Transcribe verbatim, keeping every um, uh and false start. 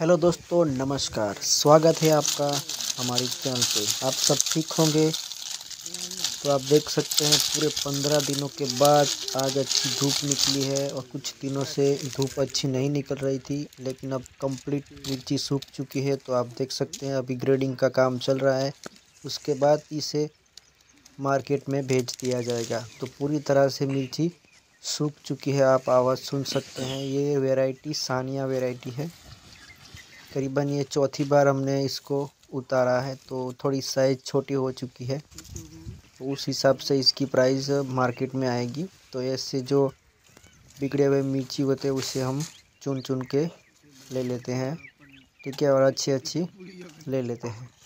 Hello दोस्तों, नमस्कार। स्वागत है आपका हमारी चैनल पे। आप सब ठीक होंगे। तो आप देख सकते हैं पूरे पंद्रह दिनों के बाद आज अच्छी धूप निकली है और कुछ दिनों से धूप अच्छी नहीं निकल रही थी, लेकिन अब कंप्लीट मिर्ची सूख चुकी है। तो आप देख सकते हैं अभी ग्रेडिंग का काम चल रहा है, उसके बाद इसे मार्केट में भेज दिया जाएगा। तो पूरी तरह से मिर्ची सूख चुकी है, आप आवाज़ सुन सकते हैं। ये वैरायटी सानिया वैरायटी है। करीबन ये चौथी बार हमने इसको उतारा है, तो थोड़ी साइज़ छोटी हो चुकी है। तो उस हिसाब से इसकी प्राइस मार्केट में आएगी। तो ऐसे जो बिगड़े हुए मिर्ची होते हैं उसे हम चुन चुन के ले लेते हैं, ठीक है, और अच्छी अच्छी ले लेते हैं।